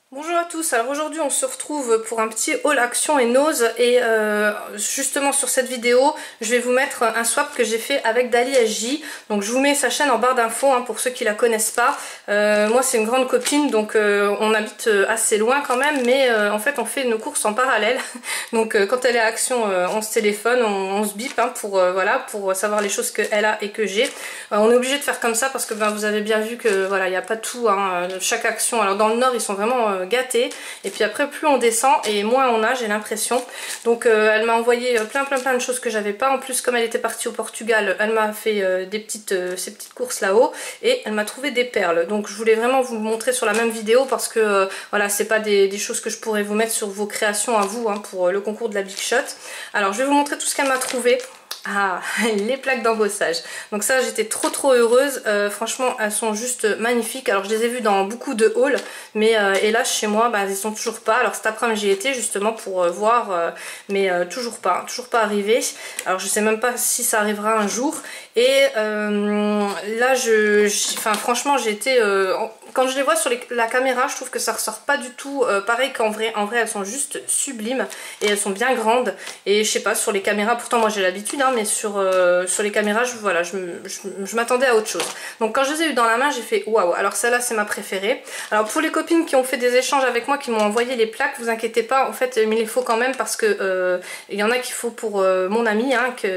Bonjour à tous, alors aujourd'hui on se retrouve pour un petit haul Action et Nose et justement sur cette vidéo je vais vous mettre un swap que j'ai fait avec Dali SJ. Donc je vous mets sa chaîne en barre d'infos pour ceux qui la connaissent pas. Moi c'est une grande copine donc on habite assez loin quand même, mais en fait on fait nos courses en parallèle. Donc quand elle est à Action on se téléphone, on se bip pour, voilà, pour savoir les choses qu'elle a et que j'ai. On est obligé de faire comme ça parce que vous avez bien vu que voilà, il n'y a pas tout, chaque Action. Alors dans le nord ils sont vraiment gâtés, et puis après plus on descend et moins on a, j'ai l'impression. Donc elle m'a envoyé plein de choses que j'avais pas. En plus comme elle était partie au Portugal, elle m'a fait ces petites courses là-haut et elle m'a trouvé des perles. Donc je voulais vraiment vous le montrer sur la même vidéo parce que voilà, c'est pas des choses que je pourrais vous mettre sur vos créations à vous pour le concours de la Big Shot. Alors je vais vous montrer tout ce qu'elle m'a trouvé. Ah, les plaques d'embossage. Donc ça j'étais trop heureuse, franchement elles sont juste magnifiques. Alors je les ai vues dans beaucoup de hauls, mais hélas chez moi elles sont toujours pas. Alors cet après-midi j'y étais justement pour voir, mais toujours pas arrivé. Alors je sais même pas si ça arrivera un jour. Et là franchement j'ai été quand je les vois sur la caméra, je trouve que ça ressort pas du tout pareil qu'en vrai. En vrai elles sont juste sublimes et elles sont bien grandes. Et je sais pas, sur les caméras, pourtant moi j'ai l'habitude, mais sur les caméras voilà, je m'attendais à autre chose. Donc quand je les ai eues dans la main j'ai fait waouh. Alors celle-là c'est ma préférée. Alors pour les copines qui ont fait des échanges avec moi, qui m'ont envoyé les plaques, vous inquiétez pas, en fait il me les faut quand même parce que il y en a qu'il faut pour mon ami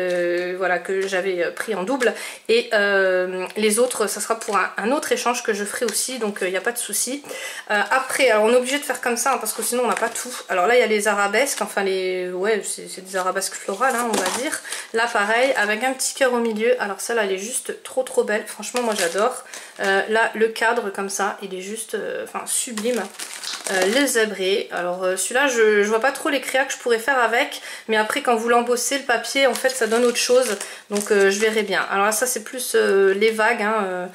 que j'avais pris en double, et les autres ça sera pour un autre échange que je ferai aussi. Donc il n'y a pas de souci. Après, alors on est obligé de faire comme ça parce que sinon on n'a pas tout. Alors là il y a les arabesques, enfin c'est des arabesques florales on va dire. Là pareil avec un petit cœur au milieu. Alors celle-là elle est juste trop belle. Franchement moi j'adore. Là le cadre comme ça il est juste sublime. Les zébrés. Alors celui-là je vois pas trop les créas que je pourrais faire avec, mais après quand vous l'embossez le papier en fait ça donne autre chose. Donc je verrai bien. Alors là ça c'est plus les vagues.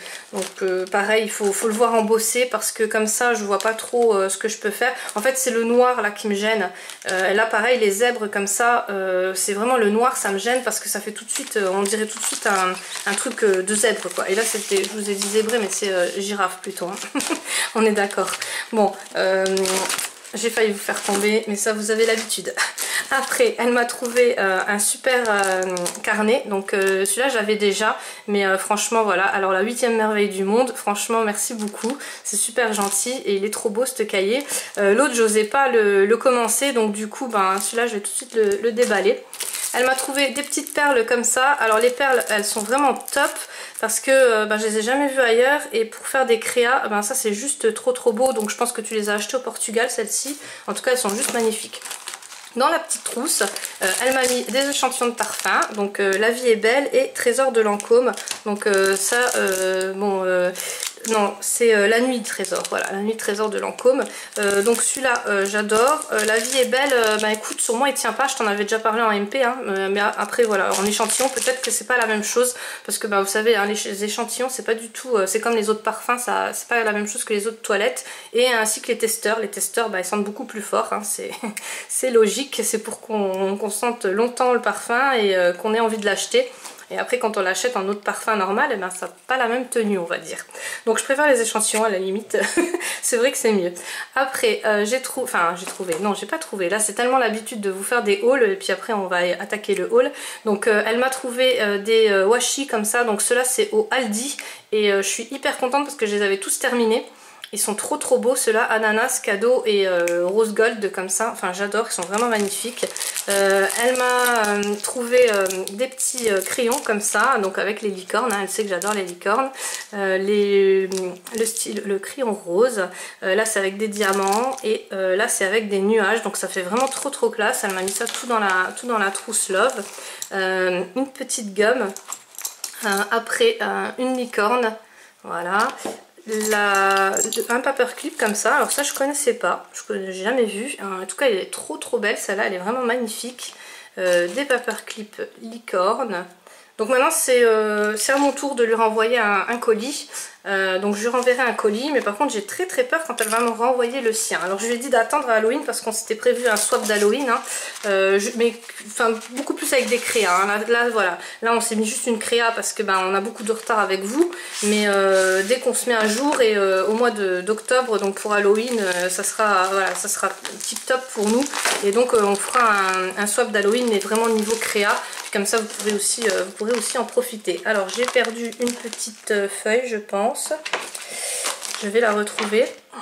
Donc pareil il faut le voir embossé parce que comme ça je vois pas trop ce que je peux faire. En fait c'est le noir là qui me gêne. Là pareil les zèbres comme ça, c'est vraiment le noir, ça me gêne parce que ça fait tout de suite, on dirait tout de suite un truc de zèbre quoi. Et là c'était, je vous ai dit zébré mais c'est girafe plutôt. On est d'accord. Bon, j'ai failli vous faire tomber, mais ça vous avez l'habitude. Après, elle m'a trouvé un super carnet. Donc celui-là j'avais déjà, mais franchement voilà. Alors la 8e merveille du monde, franchement merci beaucoup. C'est super gentil et il est trop beau ce cahier. L'autre j'osais pas le commencer, donc du coup celui-là je vais tout de suite le déballer. Elle m'a trouvé des petites perles comme ça. Alors les perles elles sont vraiment top parce que je les ai jamais vues ailleurs, et pour faire des créas ça c'est juste trop beau. Donc je pense que tu les as achetées au Portugal celles-ci. En tout cas elles sont juste magnifiques. Dans la petite trousse, elle m'a mis des échantillons de parfum, donc La vie est belle et Trésor de Lancôme. Donc non, c'est La nuit de trésor, voilà, La nuit de trésor de Lancôme. Donc celui-là j'adore. La vie est belle, écoute, sur moi il tient pas, je t'en avais déjà parlé en MP, mais après voilà, en échantillon peut-être que c'est pas la même chose, parce que vous savez les échantillons c'est pas du tout, c'est comme les autres parfums, ça c'est pas la même chose que les autres toilettes, et ainsi que les testeurs ils sentent beaucoup plus fort, c'est logique, c'est pour qu'on sente longtemps le parfum et qu'on ait envie de l'acheter. Et après quand on l'achète en autre parfum normal, ça n'a pas la même tenue on va dire. Donc je préfère les échantillons à la limite. C'est vrai que c'est mieux. Après j'ai trouvé, non j'ai pas trouvé. Là c'est tellement l'habitude de vous faire des hauls, et puis après on va attaquer le haul. Donc elle m'a trouvé des washi comme ça. Donc ceux-là c'est au Aldi, et je suis hyper contente parce que je les avais tous terminés. Ils sont trop beaux ceux-là, ananas, cadeau et rose gold comme ça. Enfin j'adore, ils sont vraiment magnifiques. Elle m'a trouvé des petits crayons comme ça, donc avec les licornes, elle sait que j'adore les licornes. Le crayon rose, là c'est avec des diamants, et là c'est avec des nuages, donc ça fait vraiment trop classe. Elle m'a mis ça tout dans la trousse Love. Une petite gomme, après une licorne, voilà. Un paperclip comme ça, alors ça je connaissais pas, je n'ai jamais vu, en tout cas elle est trop belle, celle-là elle est vraiment magnifique. Des paperclips licorne. Donc maintenant c'est à mon tour de lui renvoyer un colis. donc je lui renverrai un colis, mais par contre j'ai très peur quand elle va me renvoyer le sien. Alors je lui ai dit d'attendre à Halloween parce qu'on s'était prévu un swap d'Halloween, hein, mais enfin beaucoup plus avec des créas, hein. Là voilà, là on s'est mis juste une créa parce que on a beaucoup de retard avec vous, mais dès qu'on se met à jour et au mois d'octobre, donc pour Halloween, ça sera tip top pour nous, et donc on fera un swap d'Halloween mais vraiment niveau créa. Comme ça, vous pourrez aussi en profiter. Alors, j'ai perdu une petite feuille, je pense. Je vais la retrouver.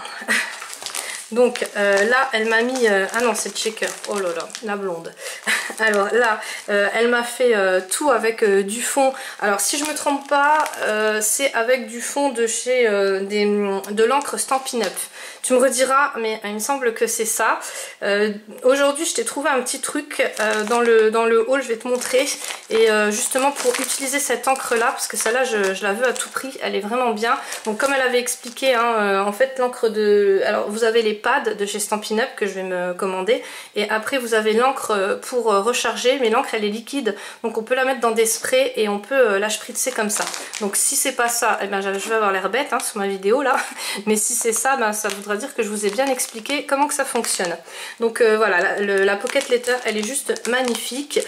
Donc, là, elle m'a mis... ah non, c'est le shaker. Oh là là, la blonde. Alors là, elle m'a fait tout avec du fond. Alors, si je me trompe pas, c'est avec du fond de chez... de l'encre Stampin' Up. Tu me rediras, mais il me semble que c'est ça. Aujourd'hui, je t'ai trouvé un petit truc dans le haul, je vais te montrer. Et justement, pour utiliser cette encre-là, parce que celle-là, je la veux à tout prix, elle est vraiment bien. Donc, comme elle avait expliqué, hein, en fait, l'encre de... Alors, vous avez les pads de chez Stampin' Up que je vais me commander. Et après, vous avez l'encre pour recharger, mais l'encre, elle est liquide. Donc, on peut la mettre dans des sprays et on peut la spritzer comme ça. Donc, si c'est pas ça, eh ben, je vais avoir l'air bête, hein, sur ma vidéo, là. Mais si c'est ça, ça voudra dire que je vous ai bien expliqué comment que ça fonctionne. Donc voilà, la Pocket Letter, elle est juste magnifique.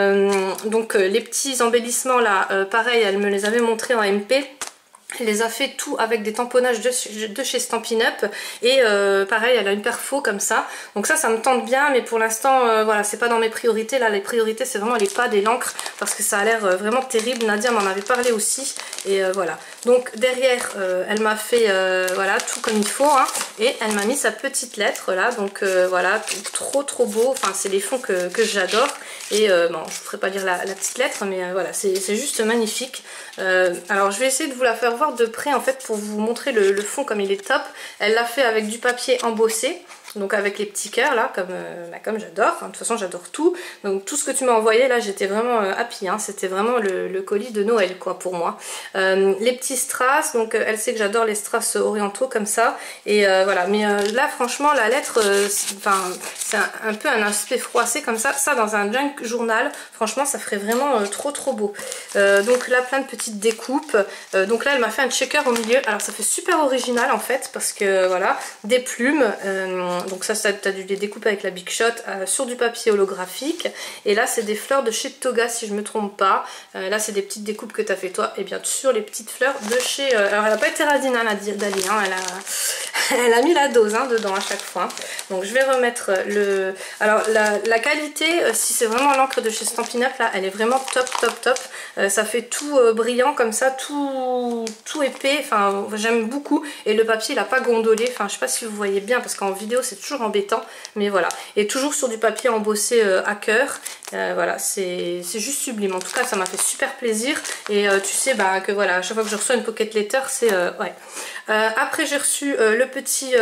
Donc les petits embellissements là, pareil, elle me les avait montrés en MP. Elle les a fait tout avec des tamponnages de chez Stampin' Up, et pareil, elle a une perfo comme ça. Donc ça me tente bien, mais pour l'instant voilà, c'est pas dans mes priorités. Là, les priorités, c'est vraiment les pads et l'encre, parce que ça a l'air vraiment terrible. Nadia m'en avait parlé aussi, et voilà. Donc derrière, elle m'a fait voilà, tout comme il faut, hein, et elle m'a mis sa petite lettre là. Donc voilà, trop beau. Enfin, c'est les fonds que j'adore. Et bon, je ne ferai pas lire la petite lettre, mais voilà, c'est juste magnifique. Alors je vais essayer de vous la faire voir de près en fait pour vous montrer le fond comme il est top. Elle l'a fait avec du papier embossé, donc avec les petits cœurs là, comme j'adore. Enfin, de toute façon j'adore tout. Donc tout ce que tu m'as envoyé là, j'étais vraiment happy, hein. C'était vraiment le colis de Noël quoi pour moi. Les petits strass, donc elle sait que j'adore les strass orientaux comme ça. Et voilà, mais là franchement la lettre, c'est un peu un aspect froissé comme ça. Ça dans un junk journal, franchement ça ferait vraiment trop beau. Donc là plein de petites découpes. Donc là elle m'a fait un checker au milieu. Alors ça fait super original en fait, parce que voilà, des plumes. Donc ça t'as dû les découper avec la Big Shot sur du papier holographique. Et là c'est des fleurs de chez Toga si je me trompe pas. Là c'est des petites découpes que t'as fait toi. Et bien sûr les petites fleurs de chez... alors elle a pas été radine hein, la Dali, hein, elle a mis la dose hein, dedans à chaque fois. Donc je vais remettre le... Alors la qualité, si c'est vraiment l'encre de chez Stampin' Up là, elle est vraiment top. Ça fait tout brillant comme ça, tout épais. Enfin j'aime beaucoup. Et le papier il a pas gondolé. Enfin je sais pas si vous voyez bien parce qu'en vidéo c'est toujours embêtant, mais voilà. Et toujours sur du papier embossé à cœur. Voilà, c'est juste sublime. En tout cas ça m'a fait super plaisir. Et tu sais que voilà, à chaque fois que je reçois une Pocket Letter c'est ouais. Après j'ai reçu le petit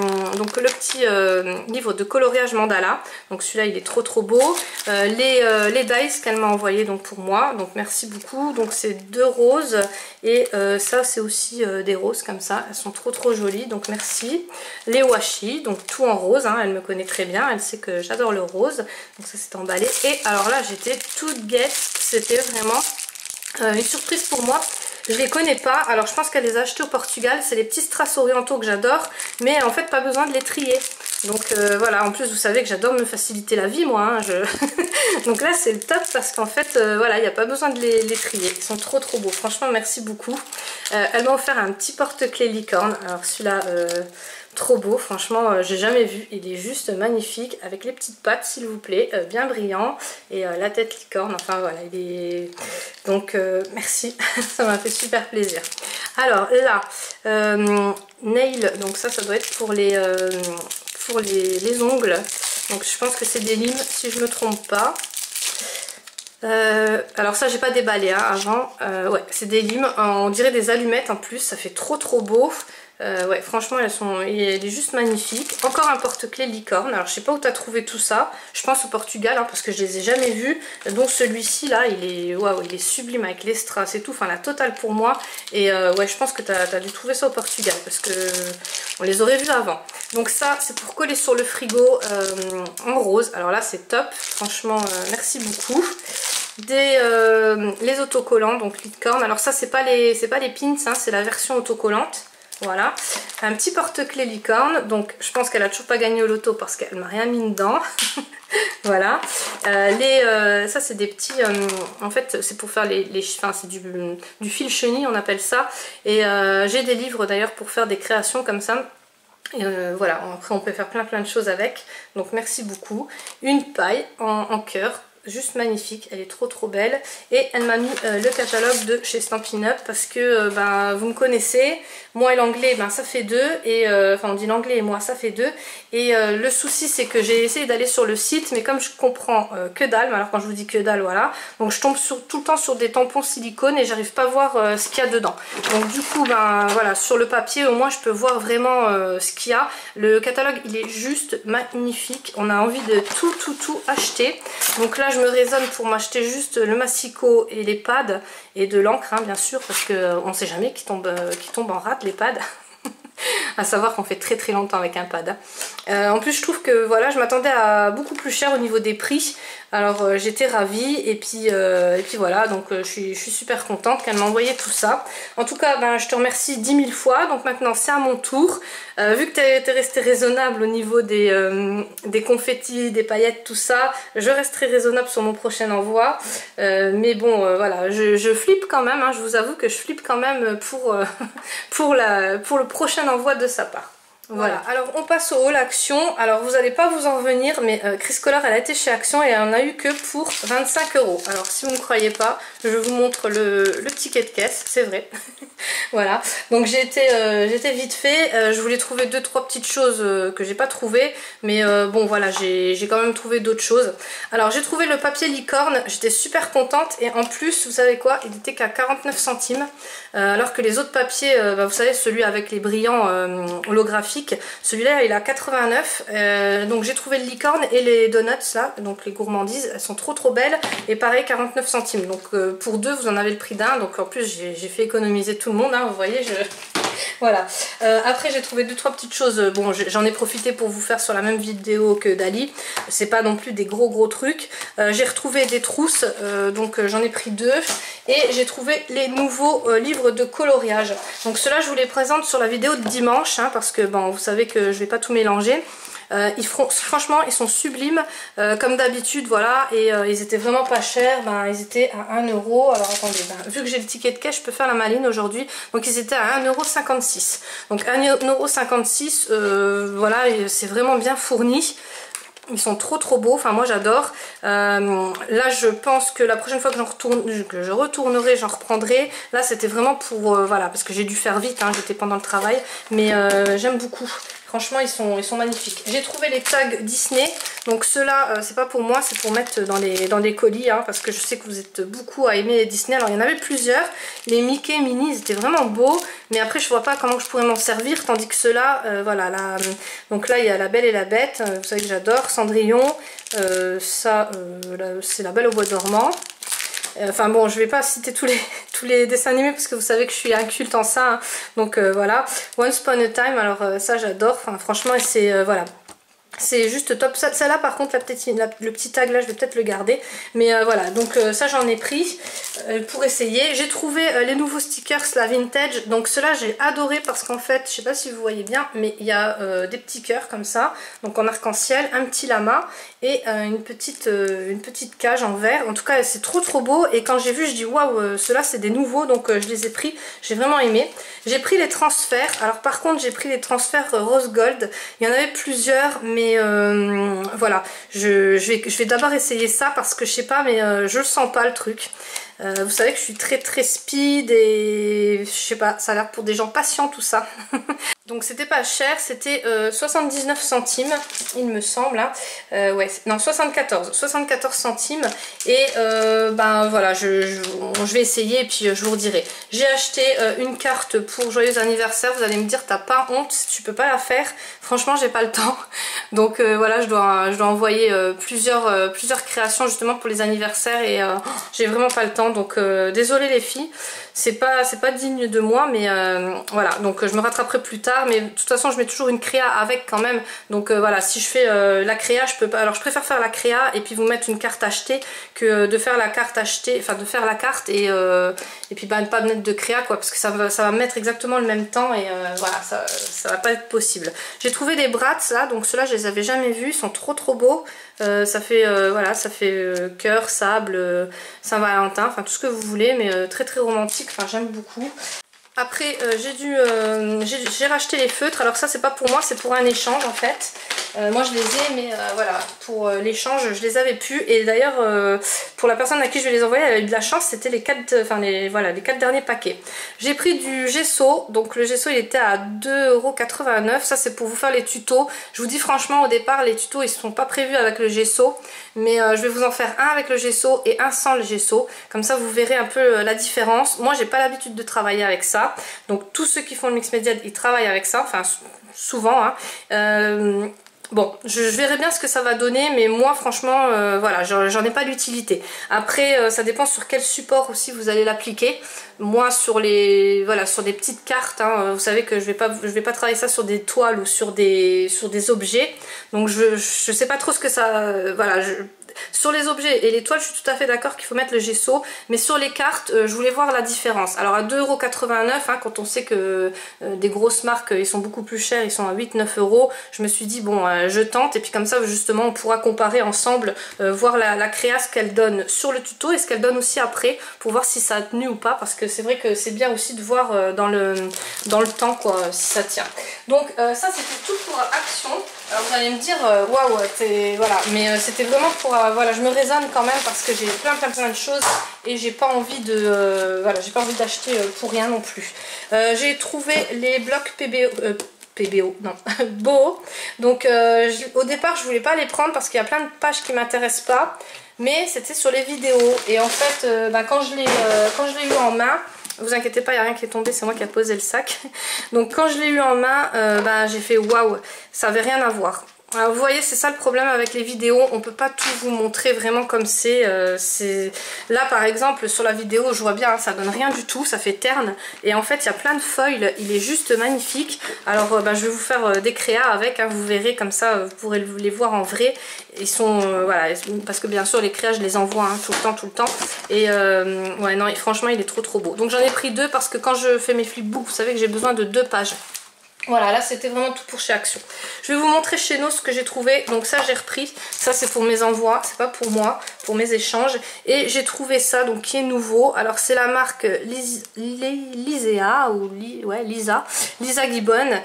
livre de coloriage mandala. Donc celui-là il est trop beau. Les dice qu'elle m'a envoyé donc pour moi. Donc merci beaucoup. Donc c'est 2 roses et ça c'est aussi des roses comme ça. Elles sont trop jolies. Donc merci. Les washi, donc tout en rose. Hein, elle me connaît très bien. Elle sait que j'adore le rose. Donc ça c'est emballé. Et alors là j'étais toute guette. C'était vraiment une surprise pour moi. Je les connais pas, alors je pense qu'elle les a achetés au Portugal. C'est les petits strass orientaux que j'adore, mais en fait pas besoin de les trier. Donc voilà, en plus vous savez que j'adore me faciliter la vie moi, hein, donc là c'est le top parce qu'en fait voilà, il n'y a pas besoin de les trier. Ils sont trop beaux, franchement merci beaucoup. Elle m'a offert un petit porte-clés licorne. Alors celui-là trop beau, franchement j'ai jamais vu, il est juste magnifique avec les petites pattes s'il vous plaît, bien brillant, et la tête licorne, enfin voilà, il est... Donc merci, ça m'a fait super plaisir. Alors là, nail, donc ça doit être pour les ongles, donc je pense que c'est des limes si je me trompe pas. Alors ça j'ai pas déballé hein, avant, ouais c'est des limes, on dirait des allumettes en plus, ça fait trop beau. Ouais franchement elle est juste magnifique. Encore un porte-clés licorne. Alors je sais pas où tu as trouvé tout ça. Je pense au Portugal hein, parce que je les ai jamais vus. Donc celui-ci là il est waouh, il est sublime avec les strass et tout. Enfin la totale pour moi. Et ouais je pense que tu as dû trouver ça au Portugal parce que on les aurait vus avant. Donc ça c'est pour coller sur le frigo en rose. Alors là c'est top. Franchement merci beaucoup. les autocollants, donc Licorne. Alors ça c'est pas les pins, hein, c'est la version autocollante. Voilà, un petit porte-clés Licorne, donc je pense qu'elle a toujours pas gagné au loto parce qu'elle m'a rien mis dedans. Voilà, ça c'est des petits, en fait c'est pour faire enfin c'est du fil chenille on appelle ça. Et j'ai des livres d'ailleurs pour faire des créations comme ça. Et voilà, après on peut faire plein de choses avec, donc merci beaucoup. Une paille en cœur, juste magnifique, elle est trop belle. Et elle m'a mis le catalogue de chez Stampin' Up parce que ben, vous me connaissez, moi et l'anglais ben, ça fait deux, et enfin on dit l'anglais et moi ça fait deux. Et le souci c'est que j'ai essayé d'aller sur le site, mais comme je comprends que dalle, mais alors quand je vous dis que dalle, voilà, donc je tombe tout le temps sur des tampons silicone et j'arrive pas à voir ce qu'il y a dedans. Donc du coup ben voilà, sur le papier au moins je peux voir vraiment ce qu'il y a. Le catalogue il est juste magnifique, on a envie de tout acheter. Donc là je me raisonne pour m'acheter juste le massicot et les pads et de l'encre, hein, bien sûr, parce qu'on ne sait jamais qui tombe en rate les pads. À savoir qu'on fait très longtemps avec un pad. En plus je trouve que voilà, je m'attendais à beaucoup plus cher au niveau des prix. Alors j'étais ravie et puis voilà, donc je suis super contente qu'elle m'a envoyé tout ça. En tout cas ben, je te remercie 10 000 fois. Donc maintenant c'est à mon tour. Vu que tu es resté raisonnable au niveau des confettis, des paillettes, tout ça, je resterai raisonnable sur mon prochain envoi. Mais bon voilà, je flippe quand même, hein, je vous avoue que je flippe quand même pour le prochain envoi de sa part. Voilà, alors on passe au haul Action. Alors vous n'allez pas vous en revenir, mais Chris Kohler elle a été chez Action et elle en a eu que pour 25 €. Alors si vous ne croyez pas, je vous montre le ticket de caisse, c'est vrai. Voilà, donc j'ai été vite fait. Je voulais trouver 2-3 petites choses que j'ai pas trouvées, mais bon voilà, j'ai quand même trouvé d'autres choses. Alors j'ai trouvé le papier Licorne, j'étais super contente, et en plus vous savez quoi, il était qu'à 49 centimes, alors que les autres papiers, bah, vous savez celui avec les brillants holographiques, celui-là il est à 89. Donc j'ai trouvé le Licorne et les donuts là, donc les gourmandises, elles sont trop belles, et pareil 49 centimes. Donc pour deux vous en avez le prix d'un, donc en plus j'ai fait économiser tout le monde, hein, vous voyez, voilà. Après j'ai trouvé 2-3 petites choses, bon j'en ai profité pour vous faire sur la même vidéo que Dali, c'est pas non plus des gros trucs. J'ai retrouvé des trousses, donc j'en ai pris 2, et j'ai trouvé les nouveaux livres de coloriage. Donc ceux-là je vous les présente sur la vidéo de dimanche, hein, parce que bon vous savez que je vais pas tout mélanger. Franchement ils sont sublimes comme d'habitude, voilà, et ils étaient vraiment pas chers, ben, ils étaient à 1 €. Alors attendez, ben, vu que j'ai le ticket de caisse je peux faire la maline aujourd'hui, donc ils étaient à 1,56 €. Donc 1,56 €, voilà, c'est vraiment bien fourni. Ils sont trop beaux, enfin moi j'adore. Là je pense que la prochaine fois que je retournerai, j'en reprendrai. Là c'était vraiment pour, voilà, parce que j'ai dû faire vite, hein, j'étais pendant le travail, mais j'aime beaucoup. Franchement ils sont magnifiques. J'ai trouvé les tags Disney, donc ceux-là c'est pas pour moi, c'est pour mettre dans des colis, hein, parce que je sais que vous êtes beaucoup à aimer Disney. Alors il y en avait plusieurs, les Mickey, Minnie, ils étaient vraiment beaux, mais après je vois pas comment je pourrais m'en servir, tandis que ceux-là, voilà, là, donc là il y a La Belle et la Bête, vous savez que j'adore, Cendrillon, ça c'est La Belle au bois dormant. Enfin bon, je vais pas citer tous les dessins animés parce que vous savez que je suis inculte en ça, hein. Donc voilà, Once Upon a Time, alors ça j'adore, enfin franchement, c'est voilà, c'est juste top. Celle-là par contre, le petit tag là je vais peut-être le garder, mais voilà, donc ça j'en ai pris pour essayer. J'ai trouvé les nouveaux stickers, la vintage, donc ceux-là j'ai adoré parce qu'en fait, je sais pas si vous voyez bien, mais il y a des petits cœurs comme ça, donc en arc-en-ciel, un petit lama et une petite cage en verre. En tout cas c'est trop beau, et quand j'ai vu je dis waouh, ceux-là c'est des nouveaux, donc je les ai pris, j'ai vraiment aimé. J'ai pris les transferts, alors par contre j'ai pris les transferts rose gold, il y en avait plusieurs, mais voilà, je vais d'abord essayer ça parce que je sais pas, mais je le sens pas le truc. Vous savez que je suis très speed, et je sais pas, ça a l'air pour des gens patients tout ça. Donc c'était pas cher, c'était 79 centimes il me semble, hein. Ouais, non, 74 centimes, et ben voilà, je vais essayer et puis je vous redirai. J'ai acheté une carte pour joyeux anniversaire. Vous allez me dire t'as pas honte, tu peux pas la faire. Franchement j'ai pas le temps. Donc voilà, je dois envoyer plusieurs créations justement pour les anniversaires et j'ai vraiment pas le temps. Donc désolée les filles, c'est pas digne de moi, mais voilà, donc je me rattraperai plus tard. Mais de toute façon je mets toujours une créa avec quand même. Donc voilà, si je fais la créa, je peux pas. Alors je préfère faire la créa et puis vous mettre une carte achetée que de faire la carte achetée, enfin de faire la carte et puis bah, ne pas mettre de créa quoi, parce que ça va mettre exactement le même temps et voilà, ça va pas être possible. J'ai trouvé des brats là, donc ceux-là je les avais jamais vus, ils sont trop beaux. Ça fait voilà, ça fait cœur, sable, Saint-Valentin, enfin tout ce que vous voulez, mais très romantique, enfin j'aime beaucoup. Après j'ai racheté les feutres, alors ça c'est pas pour moi, c'est pour un échange en fait. Moi je les ai, mais voilà, pour l'échange je les avais plus. Et d'ailleurs pour la personne à qui je vais les envoyer, elle a eu de la chance, c'était les 4 derniers paquets. J'ai pris du gesso, donc le gesso il était à 2,89 €, ça c'est pour vous faire les tutos. Je vous dis franchement au départ les tutos ils sont pas prévus avec le gesso, mais je vais vous en faire un avec le gesso et un sans le gesso, comme ça vous verrez un peu la différence. Moi j'ai pas l'habitude de travailler avec ça, donc tous ceux qui font le mix média ils travaillent avec ça, enfin souvent hein. Bon, je verrai bien ce que ça va donner, mais moi franchement, voilà, j'en ai pas l'utilité. Après, ça dépend sur quel support aussi vous allez l'appliquer. Moi, sur des petites cartes, hein, vous savez que je vais pas travailler ça sur des toiles ou sur des objets. Donc je sais pas trop ce que ça, voilà. Sur les objets et les toiles, je suis tout à fait d'accord qu'il faut mettre le gesso, mais sur les cartes, je voulais voir la différence. Alors à 2,89 €, hein, quand on sait que des grosses marques, ils sont beaucoup plus chers, ils sont à 8-9 €, je me suis dit bon, je tente, et puis comme ça justement on pourra comparer ensemble, voir la créa, ce qu'elle donne sur le tuto et ce qu'elle donne aussi après, pour voir si ça a tenu ou pas, parce que c'est vrai que c'est bien aussi de voir dans le temps quoi, si ça tient. Donc ça c'était tout pour Action. Alors vous allez me dire waouh, voilà, mais c'était vraiment pour voilà, je me raisonne quand même parce que j'ai plein de choses et j'ai pas envie de voilà, j'ai pas envie d'acheter pour rien non plus. J'ai trouvé les blocs PBO, non, Boho. Donc au départ je voulais pas les prendre parce qu'il y a plein de pages qui m'intéressent pas, mais c'était sur les vidéos et en fait quand je l'ai eu en main, vous inquiétez pas, il n'y a rien qui est tombé, c'est moi qui ai posé le sac. Donc quand je l'ai eu en main, j'ai fait waouh, ça avait rien à voir. Alors, vous voyez, c'est ça le problème avec les vidéos, on peut pas tout vous montrer vraiment comme c'est. Là par exemple sur la vidéo, je vois bien, hein, ça donne rien du tout, ça fait terne. Et en fait il y a plein de foils, il est juste magnifique. Alors je vais vous faire des créas avec, hein, vous verrez comme ça, vous pourrez les voir en vrai. Ils sont, voilà, parce que bien sûr les créas je les envoie hein, tout le temps. Et ouais non, franchement il est trop beau. Donc j'en ai pris 2 parce que quand je fais mes flipbooks, vous savez que j'ai besoin de 2 pages. Voilà, là c'était vraiment tout pour chez Action. Je vais vous montrer chez nous ce que j'ai trouvé. Donc ça j'ai repris, ça c'est pour mes envois, c'est pas pour moi, pour mes échanges. Et j'ai trouvé ça donc qui est nouveau. Alors c'est la marque Lisea ou Lisa Gibbon.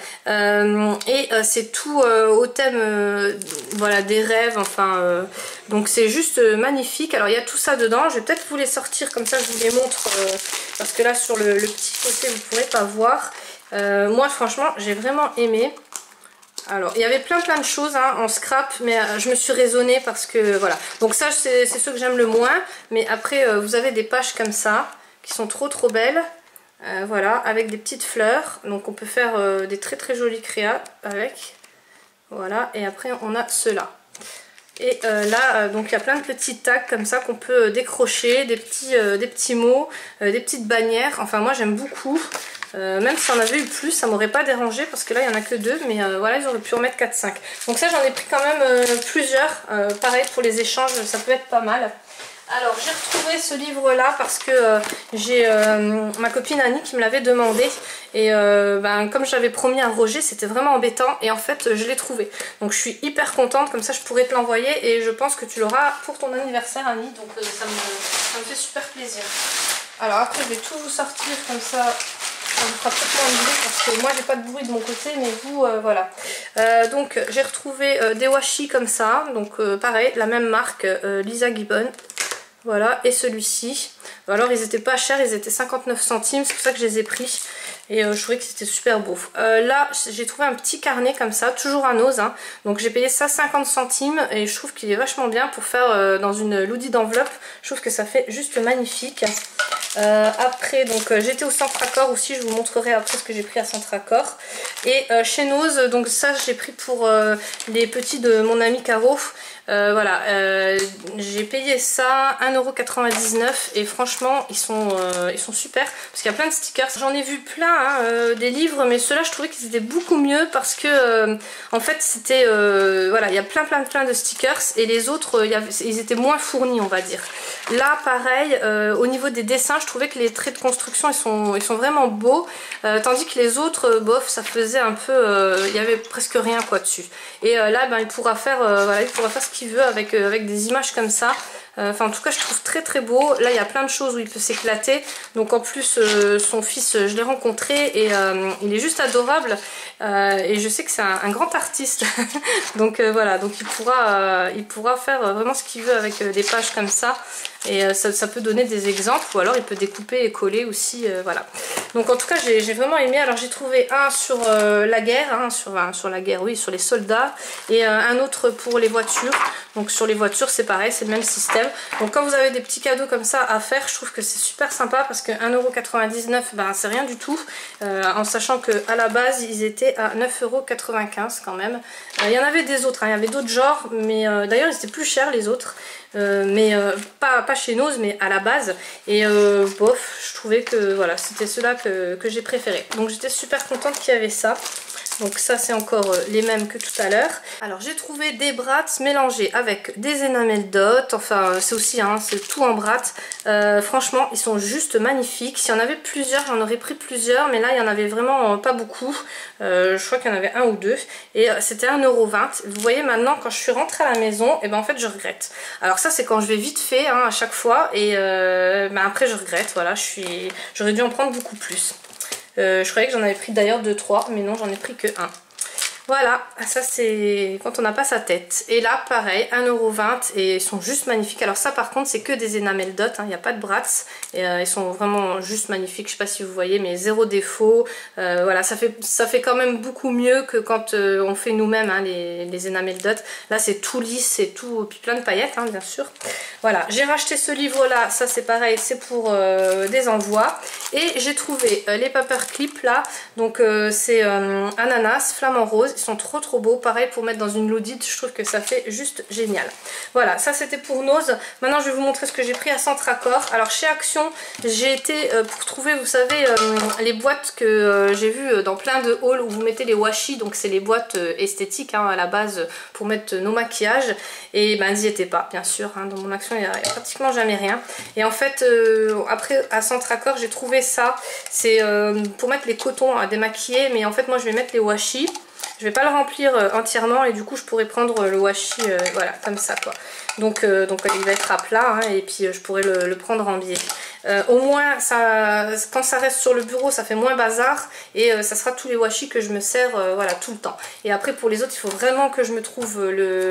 C'est tout au thème voilà, des rêves, enfin donc c'est juste magnifique. Alors il y a tout ça dedans, je vais peut-être vous les sortir comme ça je vous les montre parce que là sur le petit côté vous ne pourrez pas voir. Moi franchement j'ai vraiment aimé. Alors il y avait plein de choses hein, en scrap, mais je me suis raisonnée parce que voilà. Donc ça c'est ceux que j'aime le moins, mais après vous avez des pages comme ça qui sont trop belles, voilà, avec des petites fleurs. Donc on peut faire des très jolis créas avec, voilà. Et après on a ceux-là. Et là donc il y a plein de petits tags comme ça qu'on peut décrocher, des petits mots, des petites bannières. Enfin moi j'aime beaucoup. Même si on avait eu plus, ça m'aurait pas dérangé parce que là il n'y en a que 2, mais voilà, ils auraient pu en mettre 4-5. Donc ça j'en ai pris quand même plusieurs, pareil pour les échanges, ça peut être pas mal. Alors j'ai retrouvé ce livre là parce que j'ai ma copine Annie qui me l'avait demandé et comme j'avais promis à Roger, c'était vraiment embêtant et en fait je l'ai trouvé. Donc je suis hyper contente, comme ça je pourrais te l'envoyer et je pense que tu l'auras pour ton anniversaire Annie, donc ça me fait super plaisir. Alors après je vais tout vous sortir comme ça. Ça vous fera peut-être moins de bruit parce que moi j'ai pas de bruit de mon côté, mais vous voilà. Donc j'ai retrouvé des washi comme ça, donc pareil, la même marque, Lisa Gibbon. Voilà, et celui-ci. Alors ils étaient pas chers, ils étaient 59 centimes, c'est pour ça que je les ai pris. Et je trouvais que c'était super beau. Là j'ai trouvé un petit carnet comme ça, toujours un ose, hein. Donc j'ai payé ça 50 centimes et je trouve qu'il est vachement bien pour faire dans une loodie d'enveloppe. Je trouve que ça fait juste magnifique. Après donc j'étais au Centre Accor aussi, je vous montrerai après ce que j'ai pris à Centre Accor. Et chez Nose, donc ça j'ai pris pour les petits de mon ami Caro. Voilà, j'ai payé ça 1,99 € et franchement ils sont super parce qu'il y a plein de stickers. J'en ai vu plein hein, des livres, mais ceux-là je trouvais qu'ils étaient beaucoup mieux parce que en fait c'était voilà, il y a plein de stickers et les autres ils étaient moins fournis on va dire. Là pareil, au niveau des dessins je trouvais que les traits de construction ils sont vraiment beaux, tandis que les autres bof ça faisait un peu il y avait presque rien quoi dessus. Et là ben, il pourra faire voilà, il pourra faire ce qu'il veut avec des images comme ça. Enfin en tout cas je trouve très beau. Là il y a plein de choses où il peut s'éclater. Donc en plus son fils je l'ai rencontré et il est juste adorable. Et je sais que c'est un grand artiste. Donc voilà, donc il pourra faire vraiment ce qu'il veut avec des pages comme ça. Et ça peut donner des exemples ou alors il peut découper et coller aussi, voilà. Donc en tout cas j'ai vraiment aimé. Alors j'ai trouvé un sur la guerre, hein, sur la guerre, oui, sur les soldats, et un autre pour les voitures. Donc sur les voitures c'est pareil, c'est le même système. Donc quand vous avez des petits cadeaux comme ça à faire, je trouve que c'est super sympa parce que 1,99 €, ben, c'est rien du tout, en sachant qu'à la base ils étaient à 9,95 € quand même. Il y en avait des autres, hein, il y avait d'autres genres, mais d'ailleurs ils étaient plus chers les autres. Mais pas chez Nose mais à la base, et bof je trouvais que voilà c'était ceux-là que j'ai préféré, donc j'étais super contente qu'il y avait ça. Donc ça c'est encore les mêmes que tout à l'heure. Alors j'ai trouvé des brats mélangés avec des enamel dot, enfin c'est aussi hein, c'est tout en brats. Franchement ils sont juste magnifiques. S'il y en avait plusieurs j'en aurais pris plusieurs, mais là il y en avait vraiment pas beaucoup. Je crois qu'il y en avait un ou deux et c'était 1,20 €. Vous voyez maintenant quand je suis rentrée à la maison, et ben en fait je regrette. Alors ça c'est quand je vais vite fait hein, à chaque fois, et ben après je regrette, voilà, j'aurais dû en prendre beaucoup plus. Je croyais que j'en avais pris d'ailleurs 2-3, mais non j'en ai pris que 1. Voilà, ça c'est quand on n'a pas sa tête. Et là pareil, 1,20 € et ils sont juste magnifiques. Alors ça par contre c'est que des enamel dot, hein, il n'y a pas de brats. Et ils sont vraiment juste magnifiques, je sais pas si vous voyez, mais zéro défaut. Voilà, ça fait quand même beaucoup mieux que quand on fait nous-mêmes hein, les enamel dot. Là c'est tout lisse, c'est tout, puis plein de paillettes hein, bien sûr. Voilà, j'ai racheté ce livre là, ça c'est pareil, c'est pour des envois. Et j'ai trouvé les paperclips là, donc c'est ananas, flamant rose. Ils sont trop beaux, pareil pour mettre dans une Laudite, je trouve que ça fait juste génial. Voilà, ça c'était pour Nose. Maintenant je vais vous montrer ce que j'ai pris à Centre Accor. Alors chez Action, j'ai été pour trouver, vous savez, les boîtes que j'ai vues dans plein de hauls où vous mettez les washi, donc c'est les boîtes esthétiques hein, à la base pour mettre nos maquillages. Et ben elles n'y étaient pas, bien sûr, hein, dans mon Action il n'y a pratiquement jamais rien. Et en fait, après à Centre Accor, j'ai trouvé ça, c'est pour mettre les cotons à démaquiller, mais en fait moi je vais mettre les washi. Je vais pas le remplir entièrement et du coup je pourrais prendre le washi voilà comme ça quoi. Donc il va être à plat hein, et puis je pourrais le prendre en biais. Au moins ça, quand ça reste sur le bureau ça fait moins bazar et ça sera tous les washi que je me sers voilà tout le temps. Et après pour les autres il faut vraiment que je me trouve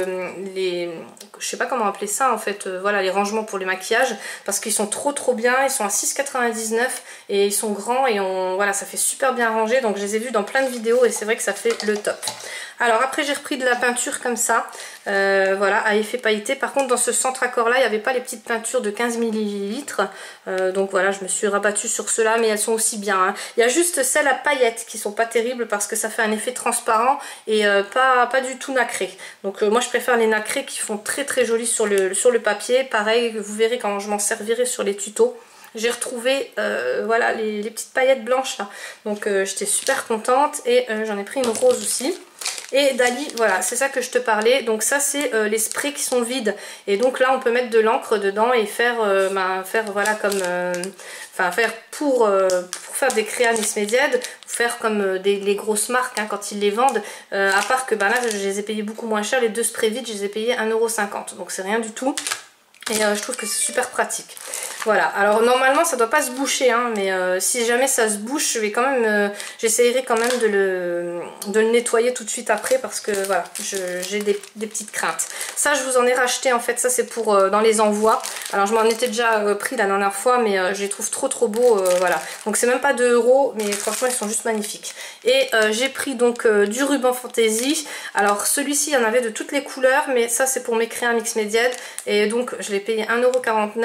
je sais pas comment appeler ça en fait, voilà les rangements pour les maquillages parce qu'ils sont trop bien, ils sont à 6,99 € et ils sont grands et voilà ça fait super bien rangé, donc je les ai vus dans plein de vidéos et c'est vrai que ça fait le top. Alors après j'ai repris de la peinture comme ça, voilà à effet pailleté. Par contre dans ce Centre Accor là il n'y avait pas les petites peintures de 15 ml, donc voilà je me suis rabattue sur ceux-là, mais elles sont aussi bien hein. Il y a juste celles à paillettes qui sont pas terribles parce que ça fait un effet transparent et pas du tout nacré. Donc moi je préfère les nacrés qui font très jolis sur le papier. Pareil vous verrez quand je m'en servirai sur les tutos. J'ai retrouvé voilà les petites paillettes blanches là, donc j'étais super contente et j'en ai pris une rose aussi. Et Dali, voilà, c'est ça que je te parlais. Donc ça c'est les sprays qui sont vides. Et donc là on peut mettre de l'encre dedans et faire, voilà comme... Enfin faire pour faire des créas Miss Mediad, faire comme les grosses marques hein, quand ils les vendent. À part que là je les ai payés beaucoup moins cher. Les deux sprays vides je les ai payés 1,50 €. Donc c'est rien du tout. Et je trouve que c'est super pratique. Voilà, alors normalement ça doit pas se boucher hein, mais si jamais ça se bouche, je vais quand même j'essayerai quand même de le nettoyer tout de suite après parce que voilà, j'ai des petites craintes. Ça je vous en ai racheté en fait, ça c'est pour dans les envois. Alors je m'en étais déjà pris la dernière fois, mais je les trouve trop beaux, voilà. Donc c'est même pas 2 €, mais franchement ils sont juste magnifiques. Et j'ai pris donc du ruban fantaisie. Alors celui-ci il y en avait de toutes les couleurs, mais ça c'est pour mes créas Mix Mediad et donc je l'ai payé 1,49 €.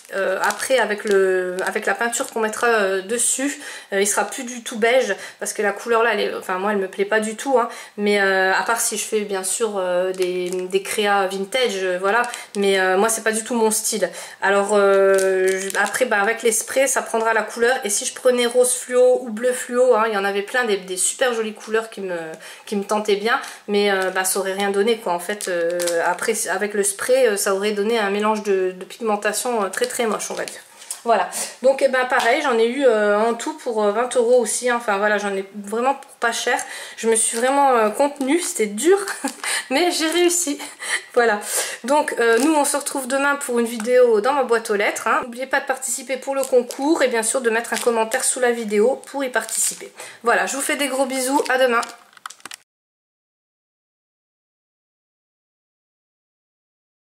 après avec la peinture qu'on mettra dessus, il sera plus du tout beige parce que la couleur là, enfin moi elle me plaît pas du tout, hein, mais à part si je fais bien sûr des créas vintage, voilà, mais moi c'est pas du tout mon style. Alors après avec les sprays ça prendra la couleur, et si je prenais rose fluo ou bleu fluo, hein, il y en avait plein des super jolies couleurs qui me tentaient bien, mais ça aurait rien donné quoi en fait. Après avec le spray ça aurait donné un mélange de pigmentation très très moche on va dire. Voilà, donc pareil, j'en ai eu en tout pour 20 € aussi, hein. Enfin voilà, j'en ai vraiment pour pas cher. Je me suis vraiment contenue, c'était dur, mais j'ai réussi. Voilà, donc nous on se retrouve demain pour une vidéo dans ma boîte aux lettres, hein. N'oubliez pas de participer pour le concours et bien sûr de mettre un commentaire sous la vidéo pour y participer. Voilà, je vous fais des gros bisous, à demain.